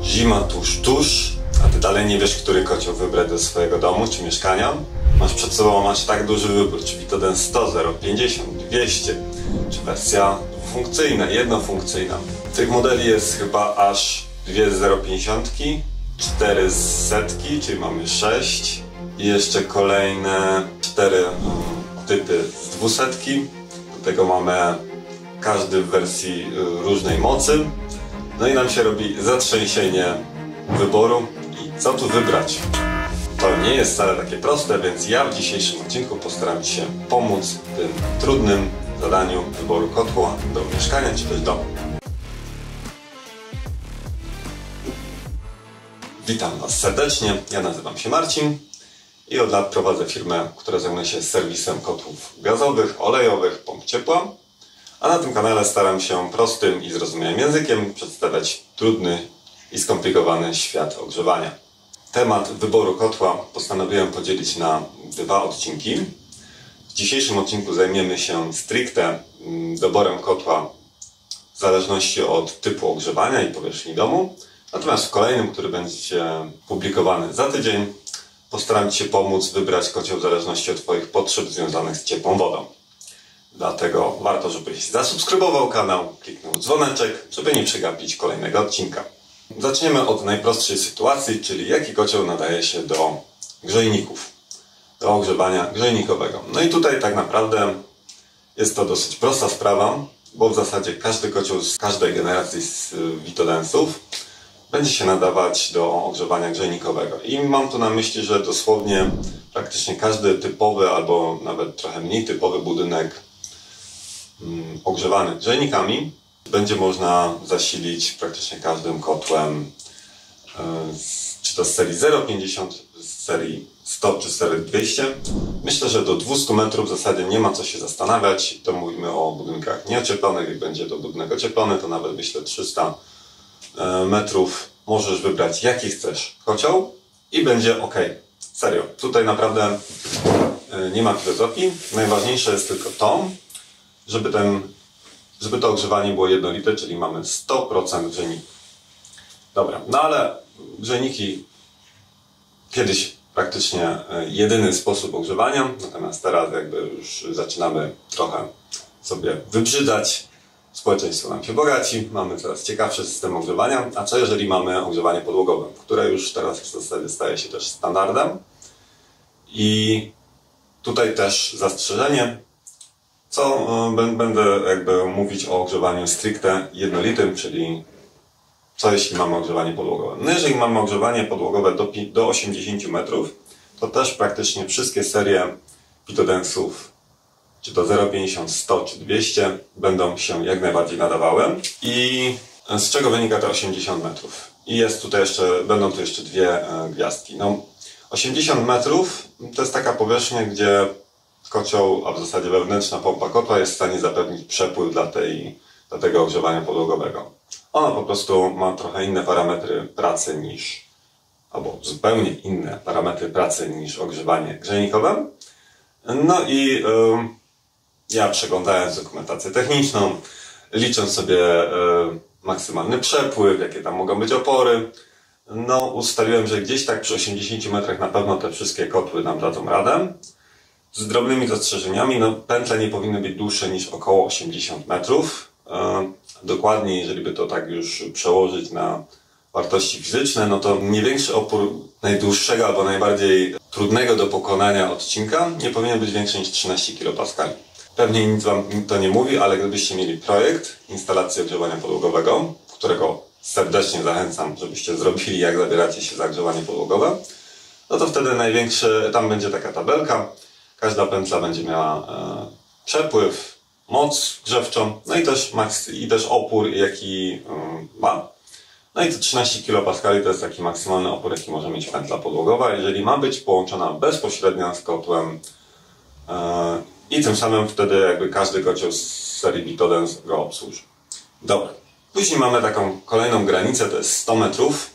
Zima tuż, a ty dalej nie wiesz, który kocioł wybrać do swojego domu czy mieszkania. Masz przed sobą tak duży wybór, czy Vitoden 100, 050, 200, czy wersja dwufunkcyjna, jednofunkcyjna. Tych modeli jest chyba aż 2 z 050, 4 z setki, czyli mamy 6 i jeszcze kolejne 4 typy z 200. Do tego mamy każdy w wersji różnej mocy. No i nam się robi zatrzęsienie wyboru i co tu wybrać. To nie jest wcale takie proste, więc ja w dzisiejszym odcinku postaram się pomóc w tym trudnym zadaniu wyboru kotła do mieszkania czy też domu. Witam Was serdecznie, ja nazywam się Marcin i od lat prowadzę firmę, która zajmuje się serwisem kotłów gazowych, olejowych, pomp ciepła. A na tym kanale staram się prostym i zrozumiałym językiem przedstawiać trudny i skomplikowany świat ogrzewania. Temat wyboru kotła postanowiłem podzielić na 2 odcinki. W dzisiejszym odcinku zajmiemy się stricte doborem kotła w zależności od typu ogrzewania i powierzchni domu. Natomiast w kolejnym, który będzie publikowany za tydzień, postaram się pomóc wybrać kocioł w zależności od Twoich potrzeb związanych z ciepłą wodą. Dlatego warto, żebyś zasubskrybował kanał, kliknął dzwoneczek, żeby nie przegapić kolejnego odcinka. Zaczniemy od najprostszej sytuacji, czyli jaki kocioł nadaje się do grzejników, do ogrzewania grzejnikowego. No i tutaj tak naprawdę jest to dosyć prosta sprawa, bo w zasadzie każdy kocioł z każdej generacji z Vitodensów będzie się nadawać do ogrzewania grzejnikowego. I mam tu na myśli, że dosłownie praktycznie każdy typowy albo nawet trochę mniej typowy budynek ogrzewany grzejnikami będzie można zasilić praktycznie każdym kotłem, czy to z serii 0,50, z serii 100 czy z serii 200. Myślę, że do 200 metrów w zasadzie nie ma co się zastanawiać. To mówimy o budynkach nieocieplonych. Jak będzie to budynek ocieplony, to nawet myślę 300 metrów możesz wybrać jaki chcesz kocioł i będzie ok. Serio, tutaj naprawdę nie ma filozofii. Najważniejsze jest tylko to, żeby to ogrzewanie było jednolite, czyli mamy 100% grzejników. Dobra, no ale grzejniki kiedyś praktycznie jedyny sposób ogrzewania, natomiast teraz jakby już zaczynamy trochę sobie wybrzydzać. Społeczeństwo nam się bogaci, mamy coraz ciekawszy system ogrzewania, a co jeżeli mamy ogrzewanie podłogowe, które już teraz w zasadzie staje się też standardem. I tutaj też zastrzeżenie, co będę jakby mówić o ogrzewaniu stricte jednolitym, czyli co jeśli mamy ogrzewanie podłogowe. No jeżeli mamy ogrzewanie podłogowe do 80 metrów, to też praktycznie wszystkie serie Vitodensów, czy to 0,50, 100 czy 200, będą się jak najbardziej nadawały. I z czego wynika te 80 metrów? I jest tutaj będą tu jeszcze 2 gwiazdki. No, 80 metrów to jest taka powierzchnia, gdzie kocioł, a w zasadzie wewnętrzna pompa kotła jest w stanie zapewnić przepływ dla tego ogrzewania podłogowego. Ono po prostu ma trochę inne parametry pracy albo zupełnie inne parametry pracy niż ogrzewanie grzejnikowe. No i ja przeglądając dokumentację techniczną, licząc sobie maksymalny przepływ, jakie tam mogą być opory, no ustaliłem, że gdzieś tak przy 80 metrach na pewno te wszystkie kotły nam dadzą radę. Z drobnymi zastrzeżeniami, no pętle nie powinny być dłuższe niż około 80 metrów. Dokładnie, jeżeli by to tak już przełożyć na wartości fizyczne, no to mniej większy opór najdłuższego albo najbardziej trudnego do pokonania odcinka nie powinien być większy niż 13 kPa. Pewnie nic Wam to nie mówi, ale gdybyście mieli projekt instalacji ogrzewania podłogowego, którego serdecznie zachęcam, żebyście zrobili, jak zabieracie się za grzewanie podłogowe, no to wtedy tam będzie taka tabelka. Każda pętla będzie miała przepływ, moc grzewczą, no i też opór, jaki ma. No i to 13 kPa to jest taki maksymalny opór, jaki może mieć pętla podłogowa, jeżeli ma być połączona bezpośrednio z kotłem i tym samym wtedy jakby każdy kocioł z serii Vitodens go obsłuży. Dobra. Później mamy taką kolejną granicę, to jest 100 metrów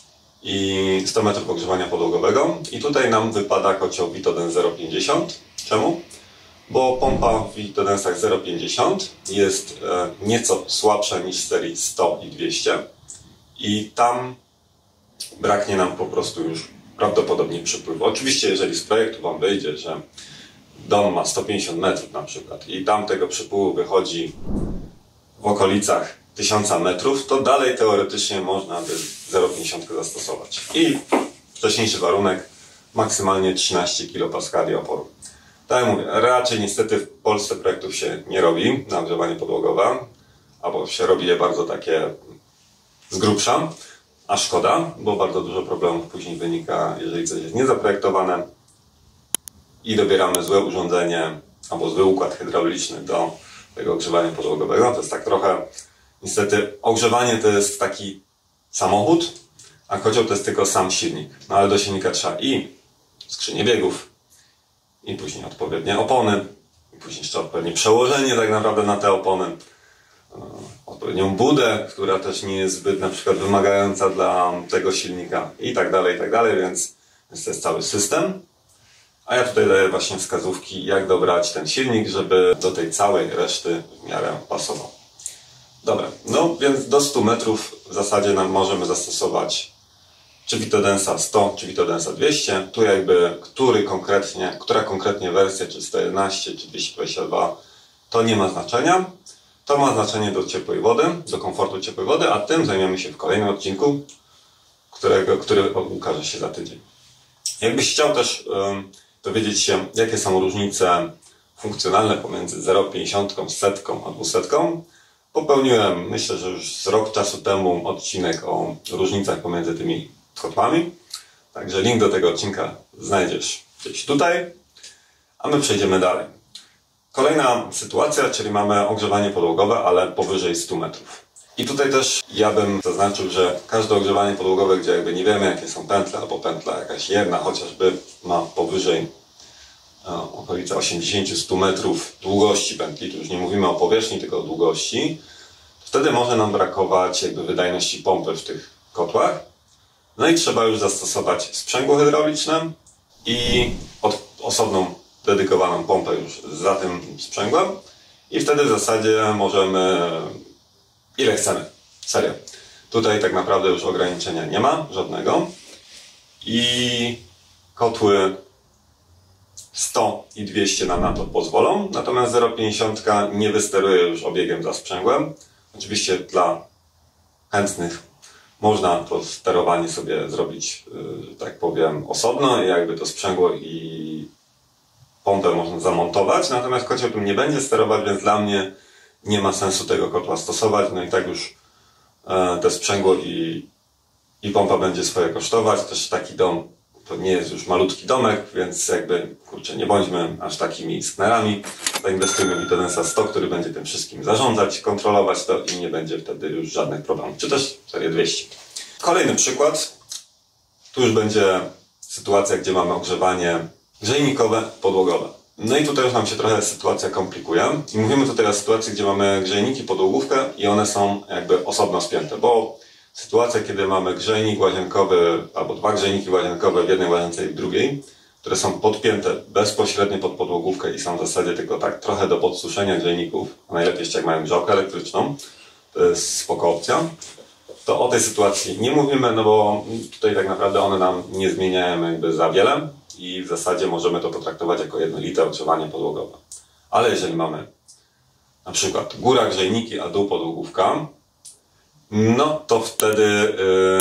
i 100 metrów ogrzewania podłogowego i tutaj nam wypada kocioł Vitodens 0,50. Czemu? Bo pompa w Vitodensach 0,50 jest nieco słabsza niż w serii 100 i 200 i tam braknie nam po prostu już prawdopodobnie przypływu. Oczywiście, jeżeli z projektu Wam wyjdzie, że dom ma 150 metrów na przykład i tam tego przypływu wychodzi w okolicach 1000 metrów, to dalej teoretycznie można by 0,50 zastosować. I wcześniejszy warunek, maksymalnie 13 kPa oporu. Tak jak mówię, raczej niestety w Polsce projektów się nie robi na ogrzewanie podłogowe, albo się robi je bardzo takie z grubsza, a szkoda, bo bardzo dużo problemów później wynika, jeżeli coś jest niezaprojektowane i dobieramy złe urządzenie albo zły układ hydrauliczny do tego ogrzewania podłogowego. To jest tak trochę, niestety, ogrzewanie to jest taki samochód, a kocioł to jest tylko sam silnik. No ale do silnika trzeba i skrzynię biegów, i później odpowiednie opony, i później jeszcze odpowiednie przełożenie tak naprawdę na te opony, odpowiednią budę, która też nie jest zbyt na przykład wymagająca dla tego silnika i tak dalej, więc to jest cały system. A ja tutaj daję właśnie wskazówki, jak dobrać ten silnik, żeby do tej całej reszty w miarę pasował. Dobra, no więc do 100 metrów w zasadzie nam możemy zastosować czy Vitodensa 100, czy Vitodensa 200. Tu jakby która konkretnie wersja, czy 111, czy 222, to nie ma znaczenia. To ma znaczenie do ciepłej wody, do komfortu ciepłej wody, a tym zajmiemy się w kolejnym odcinku, który ukaże się za tydzień. Jakbyś chciał też dowiedzieć się, jakie są różnice funkcjonalne pomiędzy 0,50, 100 a 200, popełniłem, myślę, że już z rok czasu temu odcinek o różnicach pomiędzy tymi kotłami. Także link do tego odcinka znajdziesz gdzieś tutaj, a my przejdziemy dalej. Kolejna sytuacja, czyli mamy ogrzewanie podłogowe, ale powyżej 100 metrów. I tutaj też ja bym zaznaczył, że każde ogrzewanie podłogowe, gdzie jakby nie wiemy, jakie są pętle, albo pętla jakaś jedna chociażby ma powyżej okolice 80-100 metrów długości pętli, tu już nie mówimy o powierzchni, tylko o długości, wtedy może nam brakować jakby wydajności pompy w tych kotłach. No i trzeba już zastosować sprzęgło hydrauliczne i osobną dedykowaną pompę już za tym sprzęgłem i wtedy w zasadzie możemy ile chcemy. Serio. Tutaj tak naprawdę już ograniczenia nie ma żadnego i kotły 100 i 200 nam na to pozwolą, natomiast 0,50 nie wysteruje już obiegiem za sprzęgłem. Oczywiście dla chętnych można to sterowanie sobie zrobić, tak powiem, osobno, jakby to sprzęgło i pompę można zamontować, natomiast kocioł tym nie będzie sterować, więc dla mnie nie ma sensu tego kotła stosować. No i tak już te sprzęgło i pompa będzie swoje kosztować. Też taki dom to nie jest już malutki domek, więc jakby, kurczę, nie bądźmy aż takimi sknerami. Zainwestujmy w Vitodensa 100, który będzie tym wszystkim zarządzać, kontrolować to i nie będzie wtedy już żadnych problemów. Czy też serię 200. Kolejny przykład. Tu już będzie sytuacja, gdzie mamy ogrzewanie grzejnikowe, podłogowe. No i tutaj już nam się trochę sytuacja komplikuje. I mówimy tutaj o sytuacji, gdzie mamy grzejniki, podłogówkę i one są jakby osobno spięte, bo sytuacja, kiedy mamy grzejnik łazienkowy albo dwa grzejniki łazienkowe w jednej łazience i w drugiej, które są podpięte bezpośrednio pod podłogówkę i są w zasadzie tylko tak trochę do podsuszenia grzejników, a najlepiej jeszcze jak mają grzałkę elektryczną, to jest spoko opcja, to o tej sytuacji nie mówimy, no bo tutaj tak naprawdę one nam nie zmieniają jakby za wiele i w zasadzie możemy to potraktować jako jednolite ogrzewanie podłogowe. Ale jeżeli mamy na przykład góra grzejniki, a dół podłogówka, no to wtedy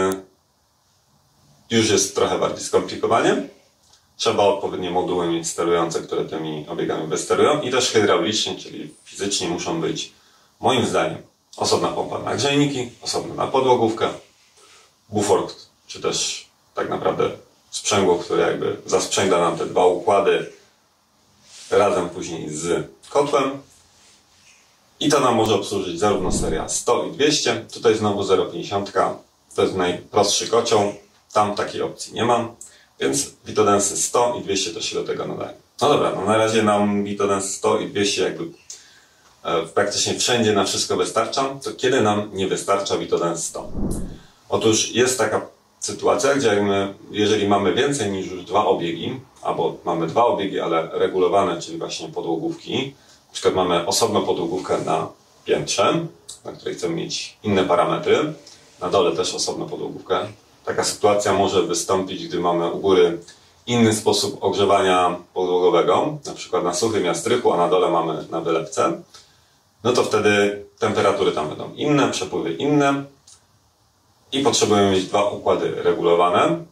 już jest trochę bardziej skomplikowanie. Trzeba odpowiednie moduły mieć sterujące, które tymi obiegami wysterują i też hydraulicznie, czyli fizycznie muszą być, moim zdaniem, osobna pompa na grzejniki, osobna na podłogówkę, bufor, czy też tak naprawdę sprzęgło, które jakby zasprzęgla nam te dwa układy razem później z kotłem. I to nam może obsłużyć zarówno seria 100 i 200. Tutaj znowu 0,50. To jest najprostszy kocioł. Tam takiej opcji nie mam. Więc Vitodensy 100 i 200 też się do tego nadają. No dobra, no na razie nam Vitodens 100 i 200 jakby praktycznie wszędzie na wszystko wystarcza. To kiedy nam nie wystarcza Vitodens 100? Otóż jest taka sytuacja, gdzie jeżeli mamy więcej niż już dwa obiegi, albo mamy dwa obiegi, ale regulowane, czyli właśnie podłogówki, na przykład mamy osobną podłogówkę na piętrze, na której chcemy mieć inne parametry, na dole też osobną podłogówkę, Taka sytuacja może wystąpić, gdy mamy u góry inny sposób ogrzewania podłogowego, na przykład na suchym jastrychu, a na dole mamy na wylewce. No to wtedy temperatury tam będą inne, przepływy inne i potrzebujemy mieć dwa układy regulowane.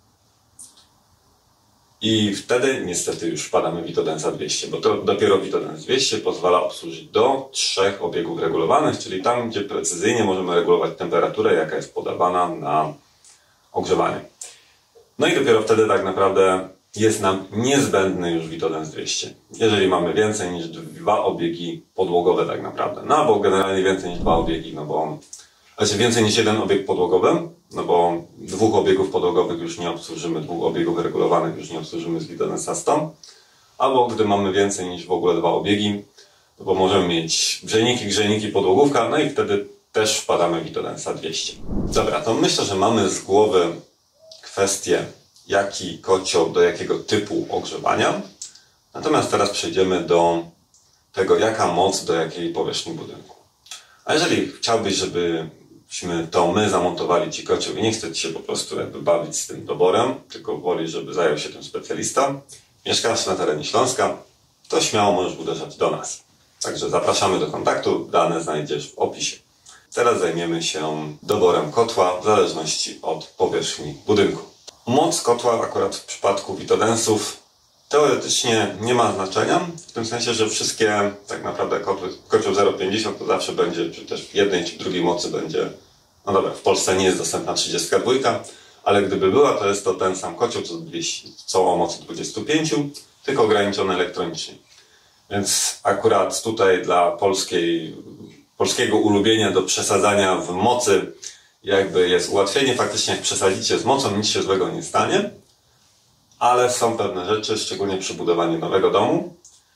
I wtedy niestety już wpadamy w Vitodensa 200, bo to dopiero Vitodens 200 pozwala obsłużyć do 3 obiegów regulowanych, czyli tam, gdzie precyzyjnie możemy regulować temperaturę, jaka jest podawana na ogrzewanie. No i dopiero wtedy tak naprawdę jest nam niezbędny już Vitodens 200. Jeżeli mamy więcej niż 2 obiegi podłogowe tak naprawdę, no bo generalnie więcej niż 2 obiegi, no bo więcej niż 1 obieg podłogowy, no bo 2 obiegów podłogowych już nie obsłużymy, 2 obiegów regulowanych już nie obsłużymy z Vitodensa 100, albo gdy mamy więcej niż w ogóle 2 obiegi, no bo możemy mieć grzejniki, podłogówka, no i wtedy też wpadamy w Vitodensa 200. Dobra, to myślę, że mamy z głowy kwestię, jaki kocioł do jakiego typu ogrzewania. Natomiast teraz przejdziemy do tego, jaka moc do jakiej powierzchni budynku. A jeżeli chciałbyś, żebyśmy to my zamontowali Ci kocioł i nie chcesz się po prostu jakby bawić z tym doborem, tylko woli, żeby zajął się tym specjalista, mieszkasz na terenie Śląska, to śmiało możesz uderzać do nas. Także zapraszamy do kontaktu, dane znajdziesz w opisie. Teraz zajmiemy się doborem kotła w zależności od powierzchni budynku. Moc kotła akurat w przypadku Vitodensów teoretycznie nie ma znaczenia, w tym sensie, że wszystkie tak naprawdę kocioł 0,50 to zawsze będzie, czy też w jednej czy drugiej mocy będzie, no dobra, w Polsce nie jest dostępna 32, ale gdyby była, to jest to ten sam kocioł, co o mocy 25, tylko ograniczony elektronicznie. Więc akurat tutaj dla polskiego ulubienia do przesadzania w mocy jakby jest ułatwienie. Faktycznie jak przesadzicie z mocą, nic się złego nie stanie, ale są pewne rzeczy, szczególnie przy budowaniu nowego domu,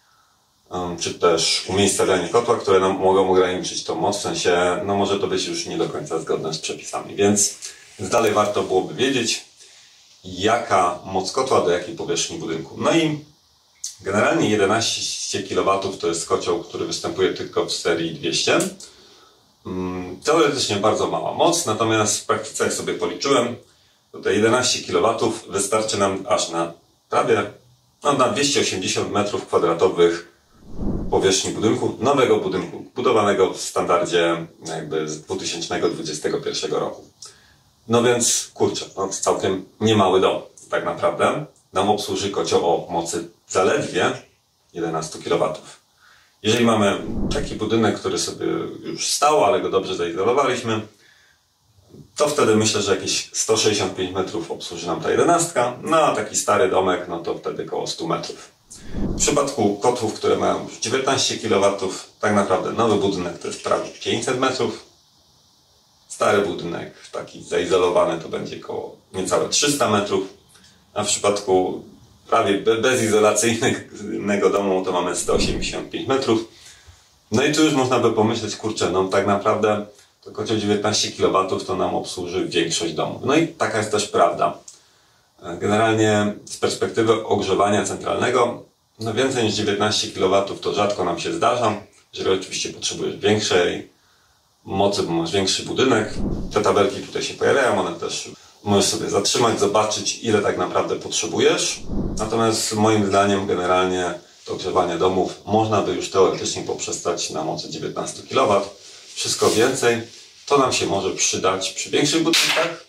czy też umiejscowianiu kotła, które nam mogą ograniczyć tą moc, w sensie, no może to być już nie do końca zgodne z przepisami, więc dalej warto byłoby wiedzieć, jaka moc kotła do jakiej powierzchni budynku. No i generalnie 11 kW to jest kocioł, który występuje tylko w serii 200. Teoretycznie bardzo mała moc, natomiast w praktyce, jak sobie policzyłem, tutaj 11 kW wystarczy nam aż na prawie na 280 m2 powierzchni budynku, nowego budynku, budowanego w standardzie jakby z 2021 roku. No więc, kurczę, no całkiem niemały dom tak naprawdę nam obsłuży kocioł o mocy zaledwie 11 kW. Jeżeli mamy taki budynek, który sobie już stał, ale go dobrze zaizolowaliśmy, to wtedy myślę, że jakieś 165 metrów obsłuży nam ta 11, no a taki stary domek, no to wtedy około 100 metrów. W przypadku kotłów, które mają już 19 kW, tak naprawdę nowy budynek to jest prawie 500 metrów. Stary budynek, taki zaizolowany, to będzie około niecałe 300 metrów. A w przypadku prawie bezizolacyjnego domu to mamy 185 metrów. No i tu już można by pomyśleć, kurczę, no tak naprawdę to kocioł 19 kW to nam obsłuży większość domów. No i taka jest też prawda. Generalnie z perspektywy ogrzewania centralnego, no więcej niż 19 kW to rzadko nam się zdarza. Jeżeli oczywiście potrzebujesz większej mocy, bo masz większy budynek, te tabelki tutaj się pojawiają, one też możesz sobie zatrzymać, zobaczyć, ile tak naprawdę potrzebujesz. Natomiast moim zdaniem generalnie do ogrzewania domów można by już teoretycznie poprzestać na mocy 19 kW. Wszystko więcej to nam się może przydać przy większych budynkach.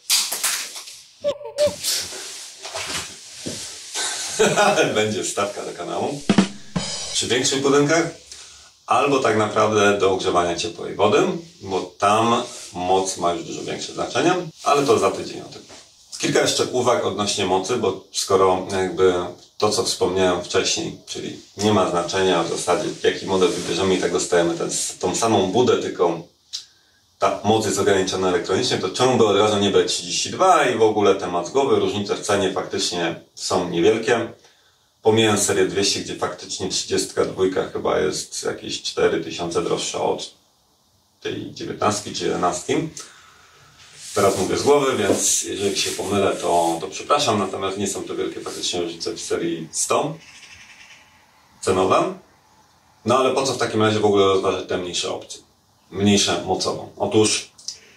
Będzie wstawka do kanału. Przy większych budynkach albo tak naprawdę do ogrzewania ciepłej wody, bo tam moc ma już dużo większe znaczenie, ale to za tydzień o tym. Kilka jeszcze uwag odnośnie mocy, bo skoro jakby to, co wspomniałem wcześniej, czyli nie ma znaczenia w zasadzie jaki model wybierzemy i tak dostajemy tą samą budę, tylko ta moc jest ograniczona elektronicznie, to czemu by od razu nie brać 32 i w ogóle temat z głowy, różnice w cenie faktycznie są niewielkie. Pomijając serię 200, gdzie faktycznie 32 chyba jest jakieś 4000 droższa od tej 19 czy 11. Teraz mówię z głowy, więc jeżeli się pomylę, to przepraszam, natomiast nie są to wielkie faktycznie różnice w serii 100 cenowe. No ale po co w takim razie w ogóle rozważyć te mniejsze opcje? Mniejsze mocowo. Otóż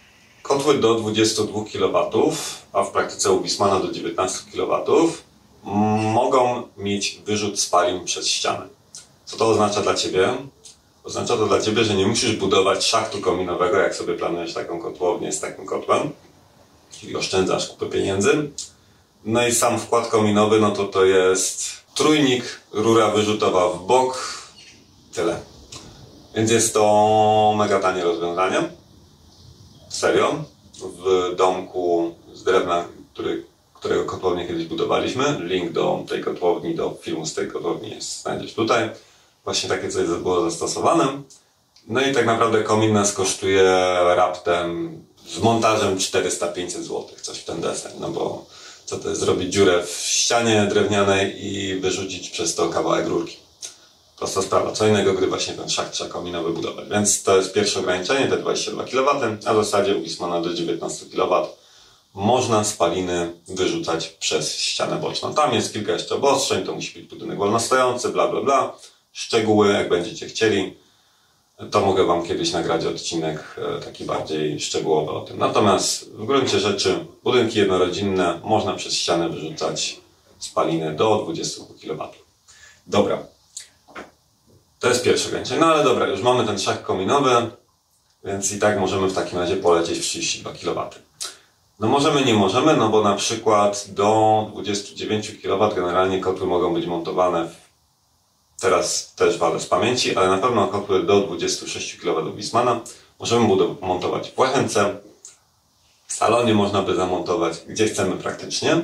Kotły do 22 kW, a w praktyce u Wiessmana do 19 kW, mogą mieć wyrzut spalin przez ścianę. Co to oznacza dla Ciebie? Oznacza to dla Ciebie, że nie musisz budować szachtu kominowego, jak sobie planujesz taką kotłownię z takim kotłem, czyli oszczędzasz kupę pieniędzy. No i sam wkład kominowy, no to jest trójnik, rura wyrzutowa w bok, tyle. Więc jest to mega tanie rozwiązanie. Serio. W domku z drewna, którego kotłownię kiedyś budowaliśmy. Link do tej kotłowni, do filmu z tej kotłowni znajdziesz tutaj. Właśnie takie coś było zastosowane. No i tak naprawdę komin nas kosztuje raptem z montażem 400-500 zł. Coś w ten deseń. No bo co to jest? Zrobić dziurę w ścianie drewnianej i wyrzucić przez to kawałek rurki. Prosta sprawa. Co innego, gdy właśnie ten szacht trzeba kominowy budować. Więc to jest pierwsze ograniczenie, te 22 kW, a w zasadzie u Wiessmana do 19 kW można spaliny wyrzucać przez ścianę boczną. Tam jest kilka jeszcze obostrzeń, to musi być budynek wolnostojący, bla bla bla. Szczegóły, jak będziecie chcieli, to mogę Wam kiedyś nagrać odcinek taki bardziej szczegółowy o tym. Natomiast w gruncie rzeczy budynki jednorodzinne można przez ścianę wyrzucać spaliny do 22 kW. Dobra. To jest pierwsze ograniczenie. No ale dobra, już mamy ten szacht kominowy, więc i tak możemy w takim razie polecieć w 32 kW. No możemy, nie możemy, no bo na przykład do 29 kW generalnie kotły mogą być montowane teraz też walę z pamięci, ale na pewno kotły do 26 kW Wiessmana możemy montować w łechence, w salonie można by zamontować, gdzie chcemy praktycznie.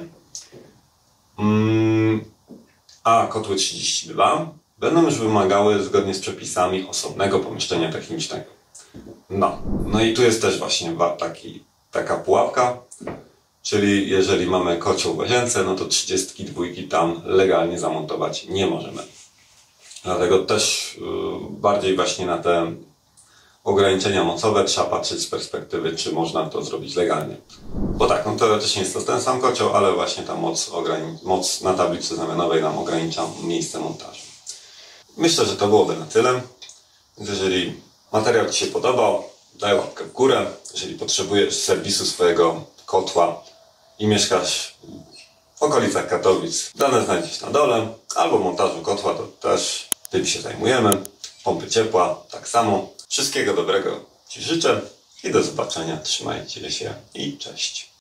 A kotły 32 będą już wymagały zgodnie z przepisami osobnego pomieszczenia technicznego. No i tu jest też właśnie taka pułapka, czyli jeżeli mamy kocioł w łazience, no to 32 tam legalnie zamontować nie możemy. Dlatego też bardziej właśnie na te ograniczenia mocowe trzeba patrzeć z perspektywy, czy można to zrobić legalnie. Bo tak, no teoretycznie jest to ten sam kocioł, ale właśnie ta moc na tablicy znamionowej nam ogranicza miejsce montażu. Myślę, że to byłoby na tyle. Więc jeżeli materiał Ci się podobał, daj łapkę w górę. Jeżeli potrzebujesz serwisu swojego kotła i mieszkasz w okolicach Katowic, dane znajdziesz na dole. Albo montażu kotła, to też tym się zajmujemy. Pompy ciepła, tak samo. Wszystkiego dobrego Ci życzę i do zobaczenia. Trzymajcie się i cześć.